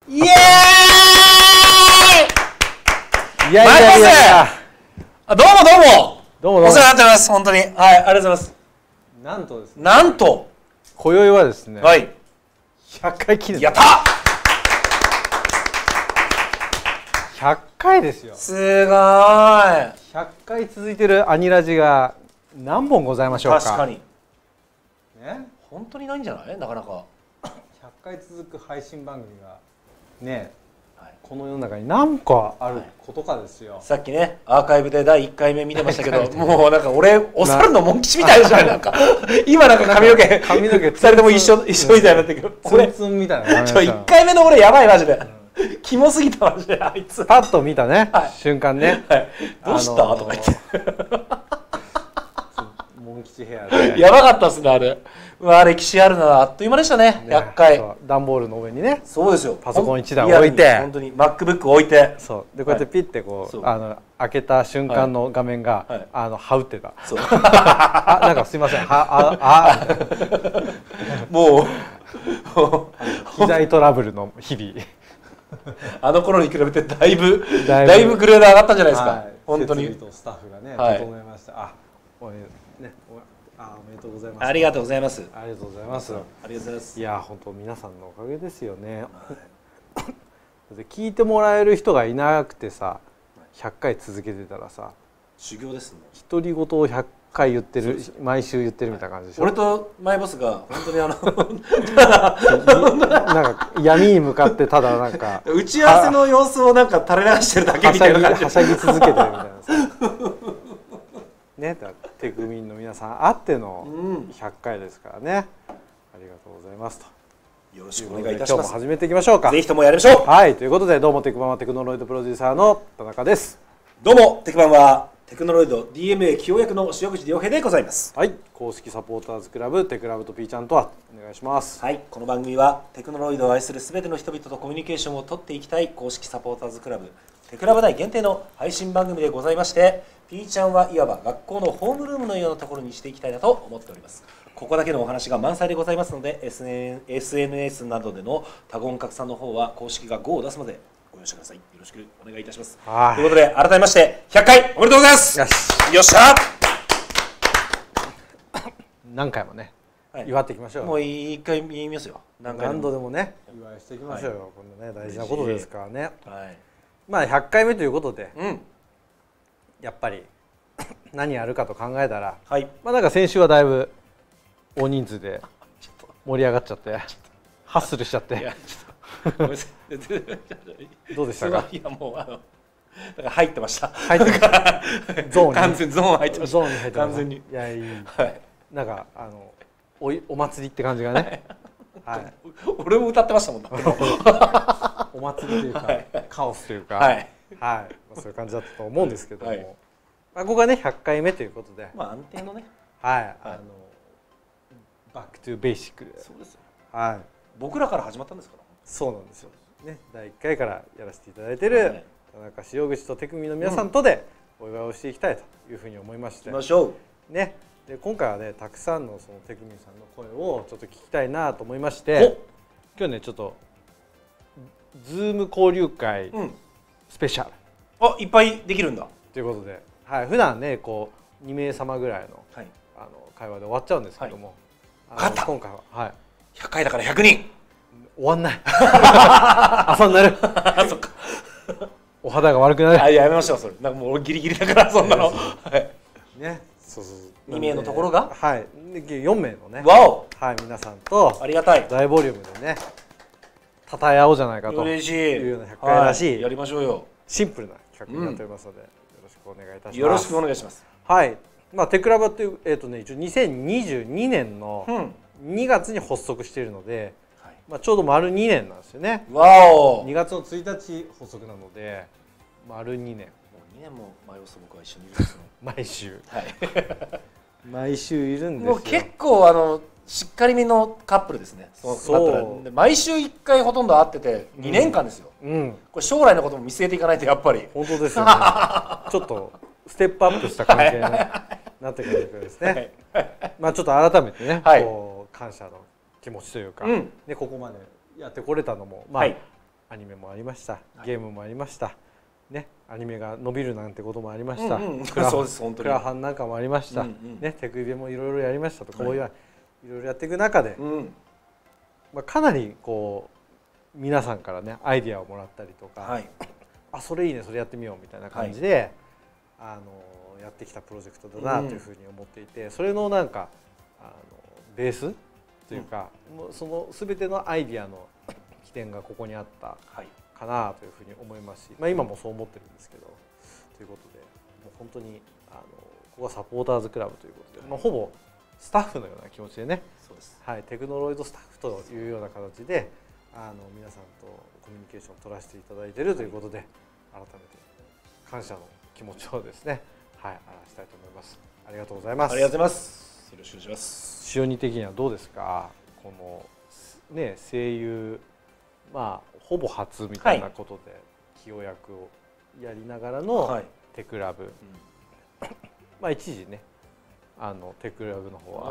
イエーイ。 いやいやいやいや、 どうもどうもどうもお世話になってます。本当に、はい、ありがとうございます。 なんとですね、 なんと今宵はですね、 はい、 100回記念。 やった。 100回ですよ。 すごーい。 100回続いてるアニラジが何本ございましょうか。 確かにね、 本当にないんじゃない、なかなか。 100回続く配信番組がね、 はい、 この世の中に何個あることかですよ。 さっきね、アーカイブで第1回目見てましたけど、もうなんか俺お猿のモン吉みたいじゃん。なんか今なんか髪の毛2人とも一緒みたいになってるけど、 ツンツンみたいな。 1回目の俺やばいマジで、キモすぎたマジで。あいつパッと見たね、 はい、瞬間ね、 はい、どうした、とか言ってモン吉ヘアでやばかったっすね、あれ。うわ、歴史あるな。あっという間でしたね、100回。 段ボールの上にね、 そうですよ、 パソコン1台置いて、 本当に MacBook 置いて、 そうでこうやってピッてこう、開けた瞬間の画面が羽打ってた。あ、なんかすいません、もう機材トラブルの日々。 あの頃に比べてだいぶグレード上がったんじゃないですか。本当に設備とスタッフがね整えました。おめでとうございます。 ありがとうございます。 ありがとうございます。 ありがとうございます。 いや本当皆さんのおかげですよね。聞いてもらえる人がいなくてさ、100回続けてたらさ、 修行ですね。 独り言を100回言ってる、毎週言ってるみたいな感じでしょ。 俺とマイボスが本当になんか闇に向かってただなんか打ち合わせの様子をなんか垂れ流してるだけみたいな感じではしゃぎ続けてるみたいなさ。ね、テクミンの皆さんあっての100回ですからね、ありがとうございますと。 よろしくお願いいたします。 今日も始めていきましょうか。 ぜひともやりましょう。 はい、ということでどうもテクママテクノロイドプロデューサーの田中です。 どうもテクママテクノロイド DMA 起用役の塩口良平でございます。 はい、公式サポーターズクラブテクラブと P ちゃんとはお願いします。 はい、この番組はテクノロイドを愛するすべての人々とコミュニケーションを取っていきたい公式サポーターズクラブテクラブ内限定の配信番組でございまして、 P ちゃんはいわば学校のホームルームのようなところにしていきたいなと思っております。ここだけのお話が満載でございますので、 SNS などでの多言拡散の方は公式が GO を出すまでご容赦ください。よろしくお願いいたします。ということで改めまして100回おめでとうございます。よっしゃ。 何回もね、祝っていきましょう。 もう一回言いますよ。 何度でもね祝いしていきましょうよ。こんなね大事なことですからね。 はい、 まあ100回目ということで、やっぱり何やるかと考えたら、まあなんか先週はだいぶ大人数で盛り上がっちゃってハッスルしちゃって、どうでしたか。 いやもうだから入ってました。 入ってました。ゾーンに完全ゾーン入ってました。 ゾーンに入ってました。 完全に。 いやいい。なんかお祭りって感じがね。はい。 俺も歌ってましたもんね。 お祭りというかカオスというか、はい。そういう感じだったと思うんですけども、まあここがね100回目ということで、 まあ安定のね。 はい。バックトゥベーシックで。 そうですよ。 はい。 僕らから始まったんですから。 そうなんですよ。ね、第1回からやらせていただいている田中塩口とテクミの皆さんとでお祝いをしていきたいというふうに思いまして。 行きましょう。ね。で今回はねたくさんのそのテクミさんの声をちょっと聞きたいなと思いまして、今日ねちょっとズーム交流会スペシャル。 いっぱいできるんだ。 ということで、はい、普段ねこう2名様ぐらいの会話で終わっちゃうんですけども、今回ははい 100回だから100人終わんない。朝になる。そっか。お肌が悪くなる。 やめましょうそれ。なんかもう俺ギリギリだからそんなの。 ね、そう 2名のところがはい4名のね、はい皆さんとありがたい大ボリュームでねたたえ合おうじゃないかというような100回らしいやりましょうよ。 シンプルな企画になっておりますのでよろしくお願いいたします。 よろしくお願いします。 はい。まあテクラバという一応2022年の2月に発足しているので。まあちょうど丸2年なんですよね。2月の1日発足なので丸2年。もう 2年も前を僕は一緒にいるんですよ。 毎週。毎週いるんですよ。 もう結構しっかりめのカップルですね。そう。毎週1回ほとんど会ってて2年間ですよ。これ将来のことも見据えていかないとやっぱり。 本当ですよね。ちょっとステップアップした関係になってくるんですね。まあちょっと改めてね、こう感謝の気持ちというか、ここまでやってこれたのもまあアニメもありました、ゲームもありました、ね、アニメが伸びるなんてこともありました、クラファンなんかもありました、ね、テクイベもいろいろやりましたと、こういういろいろやっていく中で、まあ、かなりこう皆さんからねアイディアをもらったりとか、あ、それいいね、それやってみようみたいな感じで、やってきたプロジェクトだなというふうに思っていて、それのなんかベースというか、その全てのアイディアの起点がここにあったかなというふうに思いますし、まあ、今もそう思ってるんですけど、ということでもう本当にここはサポーターズクラブということで、まあ、ほぼスタッフのような気持ちでね、はい、テクノロイドスタッフというような形で皆さんとコミュニケーションを取らせていただいているということで、改めて感謝の気持ちをですね、はい、表したいと思います。ありがとうございます。 ありがとうございます。よろしくお願いします。 塩煮的にはどうですか、このね声優、まあほぼ初みたいなことで起用役をやりながらのテクラブ、まあ一時ねテクラブの方は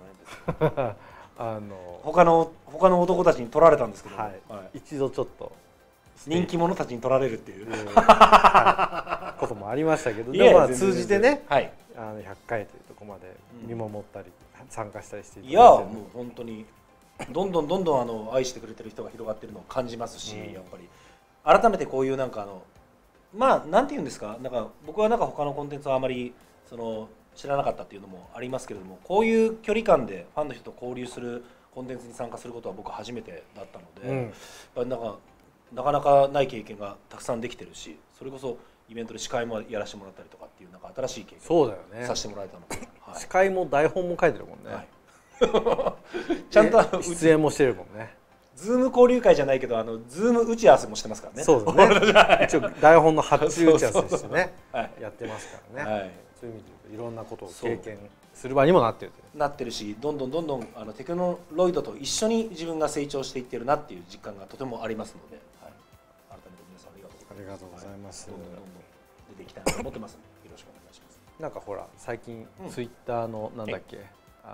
他の男たちに取られたんですけど、 一度ちょっと人気者たちに取られるっていうこともありましたけど、でも通じてね、100回というところまで見守ったり参加したりしていただいて、 いやもう本当にどんどん愛してくれてる人が広がってるのを感じますし、やっぱり改めてこういうなんかまあなんていうんですか、なんか僕はなんか他のコンテンツはあまり知らなかったっていうのもありますけれども、こういう距離感でファンの人と交流するコンテンツに参加することは僕初めてだったので、なかなかない経験がたくさんできてるし、それこそイベントで司会もやらせてもらったりとかっていうなんか新しい経験をさせてもらえたので、 司会も台本も書いてるもんね、 ちゃんと出演もしてるもんね。 ズーム交流会じゃないけどズーム打ち合わせもしてますからね。 そうだね一応台本の発注打ち合わせしてねやってますからね、そういう意味でいろんなことを経験する場にもなってるし、どんどんテクノロイドと一緒に自分が成長していってるなっていう実感がとてもありますので、改めて皆さんありがとうございます。どんどん出ていきたいなと思ってますので、よろしくお願いします。 なんかほら最近ツイッターのなんだっけ、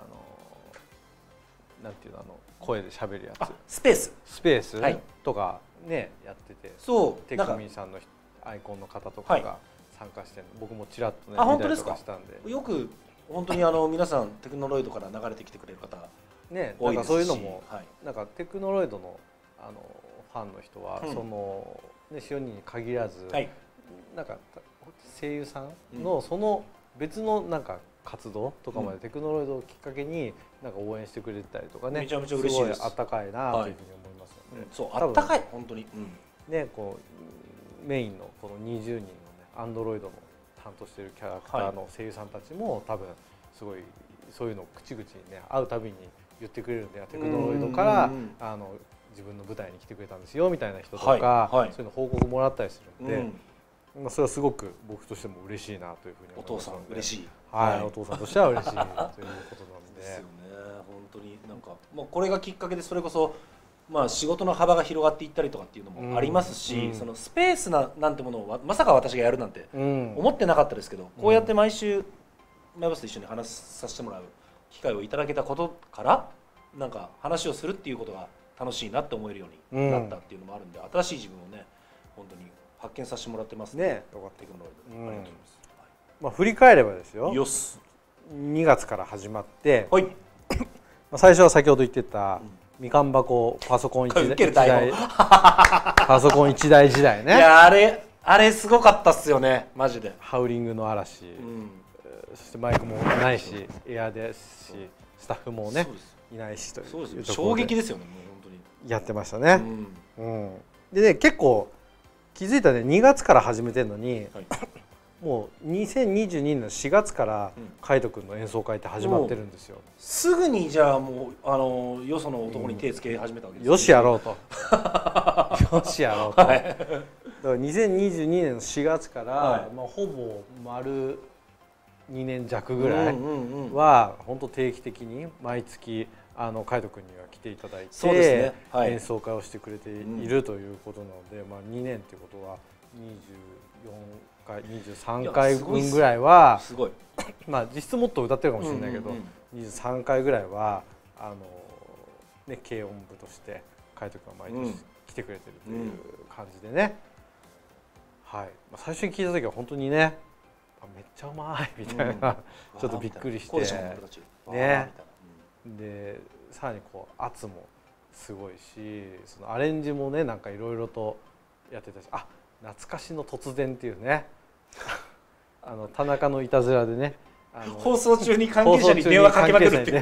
なんていうの声で喋るやつ、 スペースとかねやってて、テクミンさんのアイコンの方とかが参加してるの、僕もちらっとね見たりとかしたんで、 よく本当に皆さんテクノロイドから流れてきてくれる方ね、なんかそういうのもなんかテクノロイドのファンの人はそのね塩に限らず、なんか声優さんのその別のなんか活動とかまでテクノロイドをきっかけになんか応援してくれたりとかね、 めちゃめちゃ嬉しいです。 すごいあったかいなというふうに思いますので、 そうあったかい本当にね、こうメインのこの20人のねアンドロイドの担当しているキャラクターの声優さんたちも多分すごいそういうのを口々にね会うたびに言ってくれるんで、テクノロイドから自分の舞台に来てくれたんですよみたいな人とか、そういうの報告もらったりするんで、それはすごく僕としても嬉しいなというふうに思いますので、 お父さん嬉しい、 お父さんとしては嬉しいということなんでですよね。本当になんかもうこれがきっかけでそれこそ仕事の幅が広がっていったりとかっていうのもありますし、そのスペースなんてものをまさか私がやるなんて思ってなかったですけど、こうやって毎週マイバスと一緒に話させてもらう機会をいただけたことからなんか話をするっていうことが楽しいなって思えるようになったっていうのもあるんで、新しい自分をね本当に発見させてもらってますね。よかったテクノロイド、ありがとうございます。振り返ればですよ、2月から始まって、最初は先ほど言ってたみかん箱パソコン1台パソコン1台時代ね。 いやあれすごかったっすよねマジで。 ハウリングの嵐、そしてマイクもないしエアですしスタッフもねいないしという衝撃ですよね。もう本当にやってましたね。でね結構気づいたね、2月から始めてるのに、もう2022年の4月から海斗君の演奏会って始まってるんですよ。 すぐにじゃあもうよその男に手つけ始めたわけですね。 よしやろうとよしやろうと、だから2022年の4月から、ほぼ丸2年弱ぐらいは本当定期的に毎月海斗君には来ていただいて、演奏会をしてくれているということなので、2年ということは23回分ぐらいは実質もっと歌ってるかもしれないけど、23回ぐらいは軽音部として海斗君は毎年来来てくれてるという感じでね、はい、最初に聞いた時は本当にねめっちゃうまいみたいな、ちょっとびっくりしてね。でさらにこう圧もすごいし、そのアレンジもねなんかいろいろとやってたし、あ、懐かしの突然っていうね田中のいたずらでね、 放送中に関係者に電話かけまくるっていう。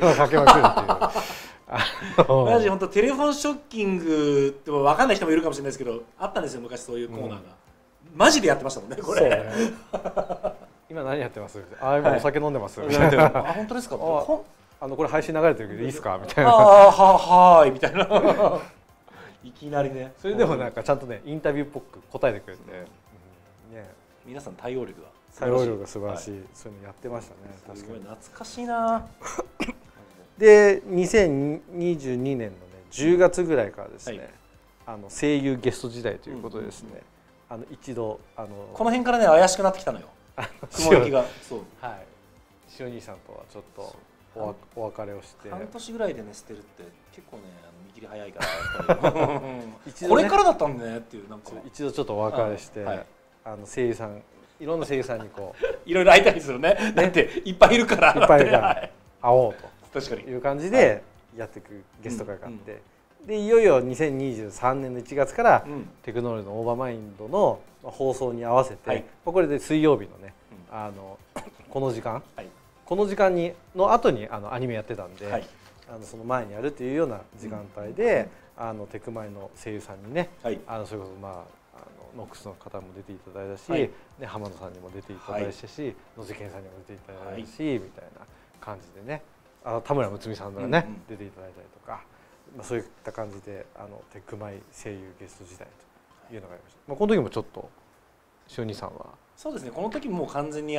マジ本当テレフォンショッキングって分かんない人もいるかもしれないですけど、あったんですよ昔そういうコーナーが、マジでやってましたもんねこれ。 今何やってます？今お酒飲んでますみたいな。 あ、本当ですか？ これ配信流れてるけどいいですかみたいな。 はーいみたいな。いきなりね。 それでもなんかちゃんとねインタビューっぽく答えてくれて、 皆さん対応力が素晴らしい、そういうのやってましたね。 確かに懐かしいな。 で2022年のね10月ぐらいからですね、声優ゲスト時代ということでですね、一度この辺からね怪しくなってきたのよ。雲行きが。そう。はい。 塩兄さんとはちょっとお別れをして。 半年ぐらいでね捨てるって結構ね見切り早いからこれからだったんだねっていう、なんか一度ちょっとお別れして、声優さんいろんな声優さんにこういろいろ会いたりするね。だっていっぱいいるから。 いっぱいいるから会おうと。 確かにいう感じでやっていくゲスト会があって、でいよいよ2023年の1月からテクノロジーのオーバーマインドの放送に合わせて、これで水曜日のねこの時間にの後にアニメやってたんで、その前にやるっていうような時間帯でテクマイの声優さんにね、それこそノックスの方も出ていただいたし、浜野さんにも出ていただいたし、野瀬健さんにも出ていただいたしみたいな感じでね、田村睦美さんがね出ていただいたりとか、そういった感じでテクマイ声優ゲスト時代というのがありました。この時もちょっと塩兄さんはそうですね、この時もう完全に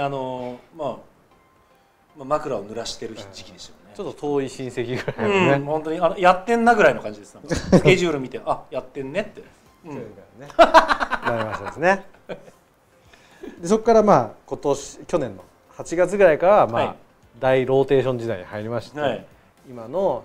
枕を濡らしてる時期でしたよね。 ちょっと遠い親戚ぐらいのね、 本当にやってんなぐらいの感じです。スケジュール見てやってんねってなりましたですね。でそこから去年の8月ぐらいからは大ローテーション時代に入りまして、今の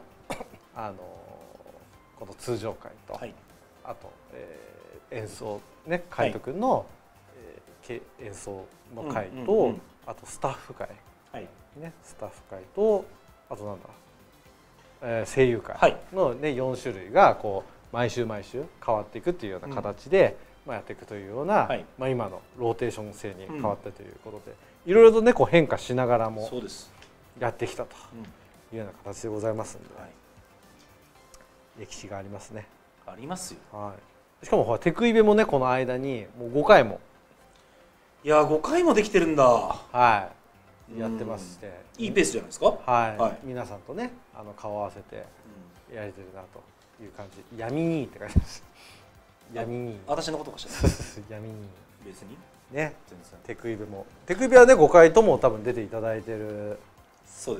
この通常会と、あと演奏ね海斗くんの演奏の会と、あとスタッフ会ね、スタッフ会とあとなんだ声優会のね4種類がこう毎週変わっていくっていうような形でやっていくというような今のローテーション制に変わったということで、いろいろとねこう変化しながらもやってきたというような形でございますので、歴史がありますね。 ありますよ。 しかもほらテクイベもねこの間にもう5回も 5回もできてるんだ。 やってまして、 いいペースじゃないですか。 皆さんとね顔合わせてやれてるなという感じ。闇にって感じです。闇に私のことかしら。 闇に別にね。テクイベはね5回とも多分出ていただいてる。 そうです。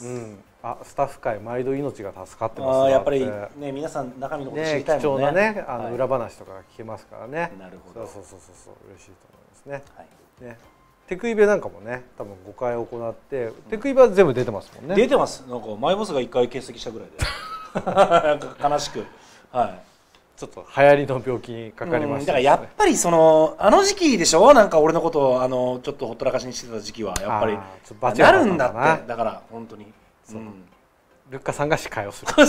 スタッフ会毎度命が助かってます。 やっぱりね皆さん中身のこと知りたいもんね。 貴重なね裏話とかが聞けますからね。 なるほど。 そう嬉しいと思いますね。テクイベなんかもね多分5回行って、テクイベは全部出てますもんね。 出てます。なんかマイボスが1回欠席したぐらいでなんか悲しく、 ちょっと流行りの病気にかかりました。 だからやっぱりその時期でしょ、なんか俺のことをちょっとほったらかしにしてた時期はやっぱりなるんだって。だから本当にルッカさんが司会をする。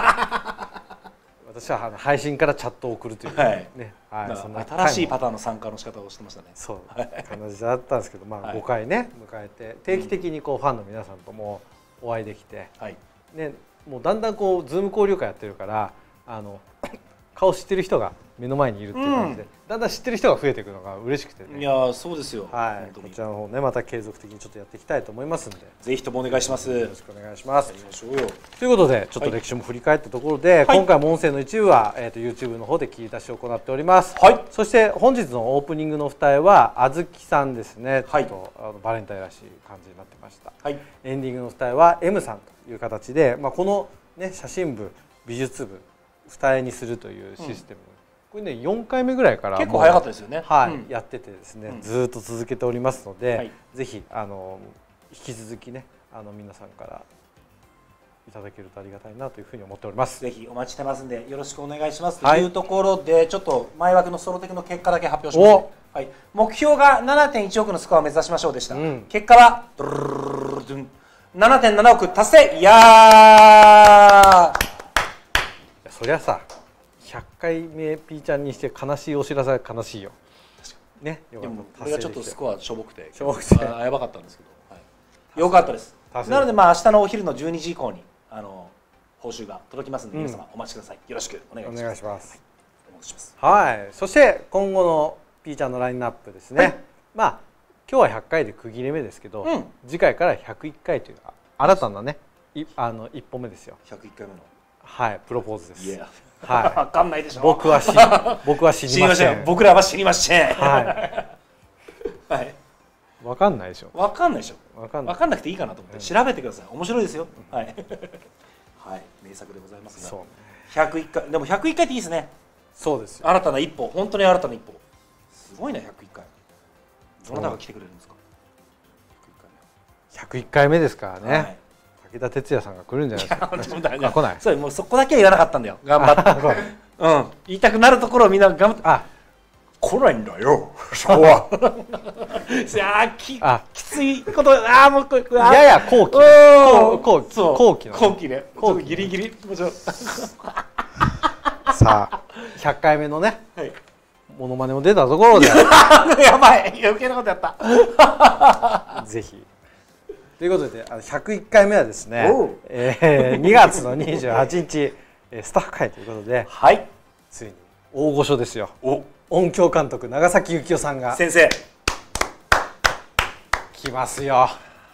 私は配信からチャットを送るというね、 新しいパターンの参加の仕方をしてましたね。 そう感じだったんですけど、5回ね迎えて定期的にこうファンの皆さんともお会いできて、ねもうだんだんこうズーム交流会やってるから顔知ってる人が目の前にいるっていう感じで、だんだん知ってる人が増えていくのが嬉しくてね。 いやそうですよ。 こちらの方ねまた継続的にちょっとやっていきたいと思いますんで、 ぜひともお願いします。 よろしくお願いします。 やりましょうよ。 ということでちょっと歴史も振り返ったところで、今回も音声の一部はYouTube の方で切り出しを行っております。そして本日のオープニングの二重はあずきさんですね。ちょっとバレンタインらしい感じになってました。エンディングの二重は M さんという形で、このね写真部美術部二重にするというシステム、これね4回目ぐらいから結構早かったですよね。 やっててですね、ずっと続けておりますので、ぜひ引き続きね皆さんからいただけるとありがたいなというふうに思っております。 ぜひお待ちしてますんでよろしくお願いします、というところでちょっと前枠のソロテクの結果だけ発表します、はい、目標が 7.1 億のスコアを目指しましょうでした、結果は 7.7 億達成。いやそりゃさ100回目ピーちゃんにして悲しいお知らせは悲しいよね。 でもこれがちょっとスコアしょぼくてやばかったんですけど、よかったです。なので明日のお昼の12時以降に報酬が届きますので、皆様お待ちください。よろしくお願いします。 はい。そして今後のピーちゃんのラインナップですね。今日は100回で区切れ目ですけど、次回から101回という新たなね一歩目ですよ。 101回目のプロポーズです。 はい。わかんないでしょ。 僕は知りません。 僕らは知りません。 はい。わかんないでしょ。 わかんないでしょ。わかんなくていいかなと思って調べてください。面白いですよ。はい。はい。名作でございますが。101回でも101回っていいですね。 そうです。 新たな一歩、本当に新たな一歩。すごいな101回。どなたが来てくれるんですか。 101回目ですからね。武田鉄矢さんが来るんじゃないですか。来ない。 そう、もうそこだけは言わなかったんだよ。頑張って。言いたくなるところをみんな頑張って。来ないんだよ。そこは。きついこと。もうやや後期。 後期ね。ギリギリ。 さあ100回目のね。モノマネも出たところで。 やばい。余計なことやった。 ぜひ。ということで101回目はですね、2月の28日スタッフ会ということで、ついに大御所ですよ。音響監督長崎幸雄さんが先生来ますよ。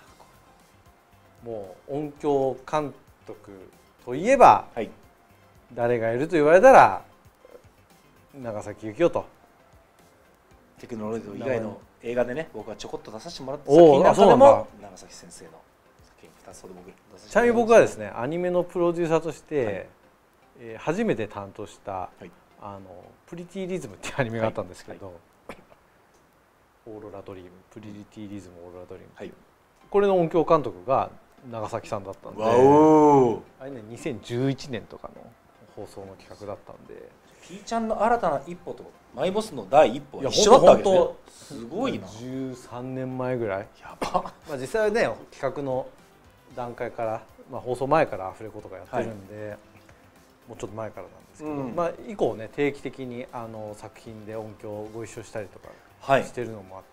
もう音響監督といえば、誰がいると言われたら長崎幸雄と。 テクノロジー以外の映画でね、僕はちょこっと出させてもらった作品なんかでも長崎先生の作品2つほど僕出させてもらいました。 ちなみに僕はですねアニメのプロデューサーとして、初めて担当したプリティリズムっていうアニメがあったんですけど、オーロラドリーム、プリティリズムオーロラドリーム、これの音響監督が長崎さんだったんで、あれね2011年とかの放送の企画だったんで、 ピーちゃんの新たな一歩とマイボスの第一歩は一緒だったわけですね。すごいな。 13年前ぐらい。 やば。 実際はね企画の段階から、放送前からアフレコとかやってるんで、もうちょっと前からなんですけど、以降ね定期的に作品で音響をご一緒したりとかしてるのもあって、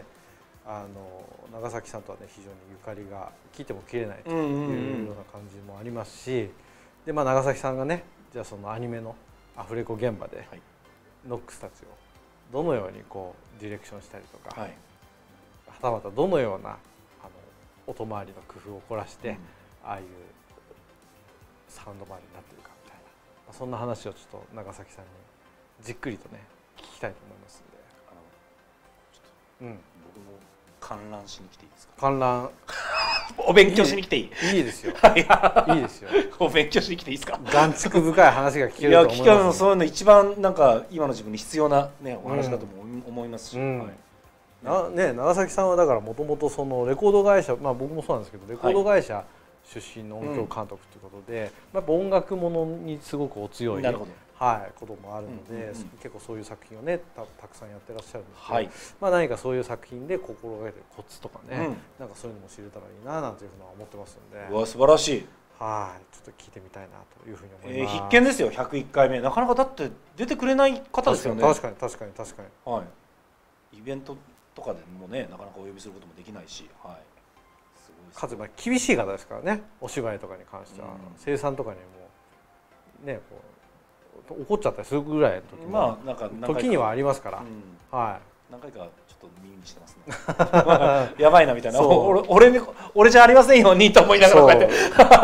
長崎さんとはね非常にゆかりが聞いても切れないというような感じもありますし、で長崎さんがねじゃあそのアニメのアフレコ現場でノックスたちをどのようにこうディレクションしたりとか、はたまたどのような音回りの工夫を凝らして、ああいうサウンド周りになってるかみたいな、そんな話をちょっと長崎さんにじっくりとね聞きたいと思いますんで、僕も観覧しに来ていいですか。 観覧お勉強しに来ていい。 いいですよ。いいですよ。 お勉強しに来ていいですか。 眼蓄深い話が聞けると思います。 いや、聞かのそういうの一番なんか今の自分に必要なねお話だと思いますし。 長崎さんはだからもともとそのレコード会社、僕もそうなんですけどレコード会社出身の音響監督ということで、やっぱ音楽ものにすごくお強いこともあるので、結構そういう作品をねたくさんやってらっしゃるんですけど、何かそういう作品で心がけてるコツとかね、なんかそういうのも知れたらいいななんていうふうに思ってますので。 うわ素晴らしい。 ちょっと聞いてみたいなというふうに思います。 必見ですよ。101回目なかなかだって出てくれない方ですよね。 確かに。 イベントとかでもねなかなかお呼びすることもできないし、 かつ厳しい方ですからね。お芝居とかに関しては生産とかにもね怒っちゃったりするぐらいの時にはありますから、 何回かちょっと耳にしてますね。やばいなみたいな。俺じゃありませんよにと思いながらこうやって。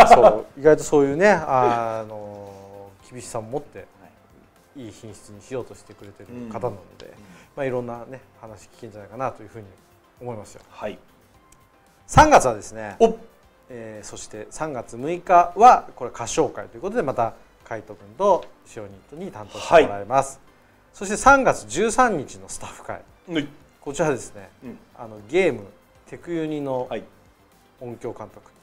そう意外とそういうね厳しさを持っていい品質にしようとしてくれてる方なので、いろんなね話聞けるんじゃないかなというふうに思いますよ。3月はですね、そして3月6日はこれ歌唱会ということでまた海斗君とシオニットに担当してもらいます。そして3月13日のスタッフ会、こちらですね、ゲームテクユニの音響監督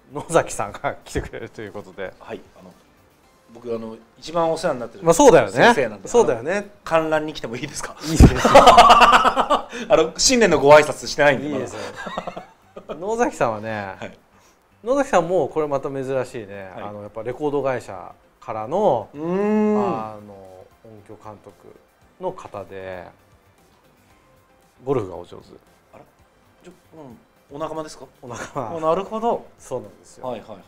野崎さんが来てくれるということで、 はい、僕一番お世話になってる、 まあそうだよね、 先生なんで、 そうだよね。 観覧に来てもいいですか？ いいですよ。 新年のご挨拶してないんで。 いいですよ。野崎さんはね、はい、野崎さんもこれまた珍しいね、はい、やっぱレコード会社からの音響監督の方で、ゴルフがお上手。あら、 お仲間ですか？ お仲間。 なるほど。 そうなんですよ。 はいはいはい。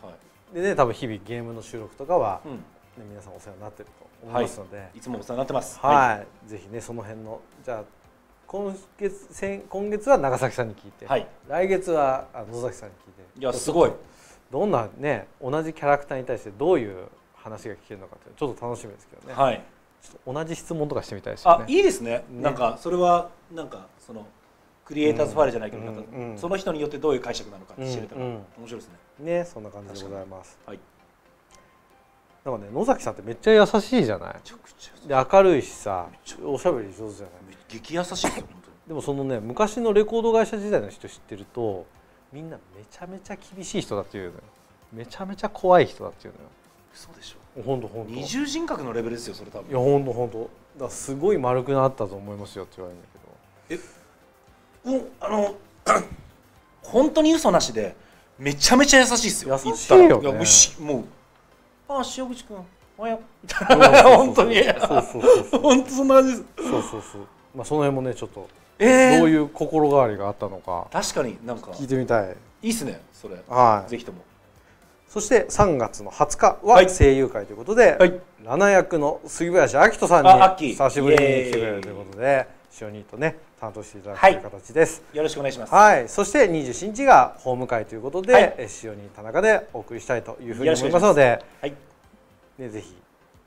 でね、多分日々ゲームの収録とかは、ね、皆さんお世話になってると思いますので、はい、 いつもお世話になってます。 はい、ぜひねその辺の、じゃあ今月は長崎さんに聞いて、はい、来月は野崎さんに聞いて、 いやすごい。 どんなね同じキャラクターに対してどういう話が聞けるのかってちょっと楽しみですけどね。はい。ちょっと同じ質問とかしてみたいですよね。 いいですね。なんかそれはなんかそのクリエイターズファイルじゃないけど、なんかその人によってどういう解釈なのか知れたら面白いですね。 ね、そんな感じでございます。はい。なんかね、野崎さんってめっちゃ優しいじゃない。で明るいしさ、おしゃべり上手じゃない。 激優しいですよ本当に。 でもそのね昔のレコード会社時代の人知ってると、みんなめちゃめちゃ厳しい人だっていうのよ。めちゃめちゃ怖い人だっていうのよ。 そうでしょ。 本当本当。 二重人格のレベルですよそれ多分。 いや本当本当。だからすごい丸くなったと思いますよって言われるんだけど。本当に嘘なしでめちゃめちゃ優しいですよ。 優しいよね。 いやもう塩口君おはようみたいな。本当に。そう本当そんな感じです。そうそう。まあその辺もねちょっとどういう心変わりがあったのか確かになんか聞いてみたい。 いいっすねそれ。 はい。 ぜひとも。 そして3月の20日は声優会ということで、ラナ役の杉林明人さんに久しぶりに来てくれるということで、塩兄とね担当していただくという形です。 よろしくお願いします。 はい。そして27日がホーム会ということで、塩兄田中でお送りしたいというふうに思いますので、ねぜひ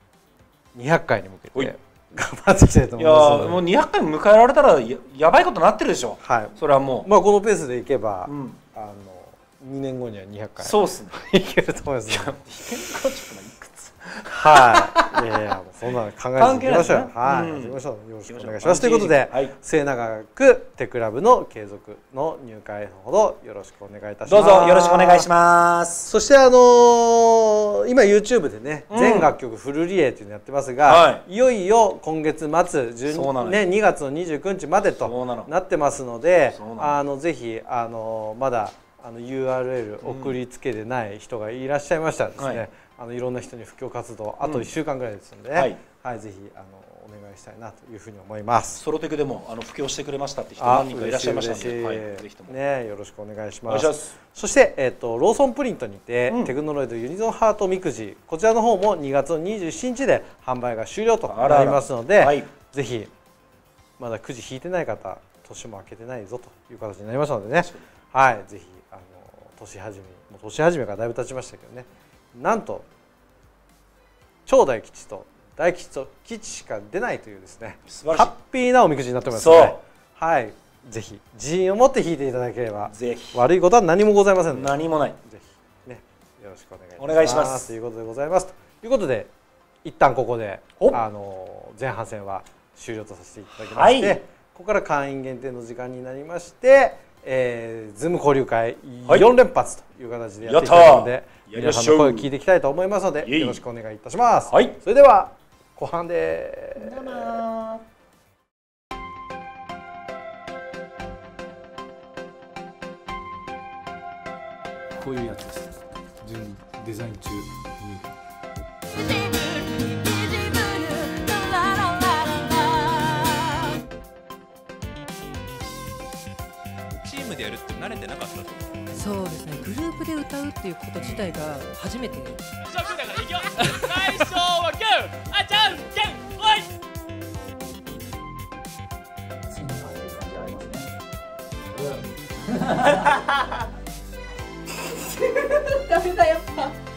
200回に向けて頑張っていきたいと思います。 いやもう200回迎えられたらやばいことになってるでしょ。はい。それはもう。 まあこのペースでいけば、2年後には200回そうっすねいけると思います。いけるかちょっといくつ。はい。いやそんなの考えていきましょう。はい。やっていきましょう。よろしくお願いします。ということで、末永くテクラブの継続の入会のほどよろしくお願いいたします。 どうぞよろしくお願いします。 そして今 YouTube でね全楽曲フルリレーというのやってますが、いよいよ今月末2月の29日までとなってますので、ぜひまだURL 送りつけてない人がいらっしゃいましたらですね、いろんな人に布教活動あと1週間ぐらいですので、ぜひお願いしたいなというふうに思います。 ソロテクでも布教してくれましたって人何人かいらっしゃいましたので、ぜひともねよろしくお願いします。そしてローソンプリントにてテクノロイドユニゾンハートみくじ、こちらの方も2月の27日で販売が終了となりますので、ぜひまだくじ引いてない方、年も明けてないぞという形になりましたのでね、はい、ぜひ年始めからだいぶ経ちましたけどね、なんと超大吉と大吉と吉しか出ないというですね、ハッピーなおみくじになってますので、はい、ぜひ自信を持って引いていただければ悪いことは何もございませんので、 何もない。 ぜひねよろしくお願いします。ということでございます。ということで一旦ここで前半戦は終了とさせていただきまして、ここから会員限定の時間になりまして。ズーム交流会4連発という形でやっていきたいので、皆さんの声を聞いていきたいと思いますのでよろしくお願いいたします。それでは後半でこういうやつです。デザイン中にでやるって慣れてなかったと思う。 そうですね、グループで歌うっていうこと自体が初めて。 最初はグー、あ、じゃんけんおい。 そんな感じありますね。 ダメだやっぱ。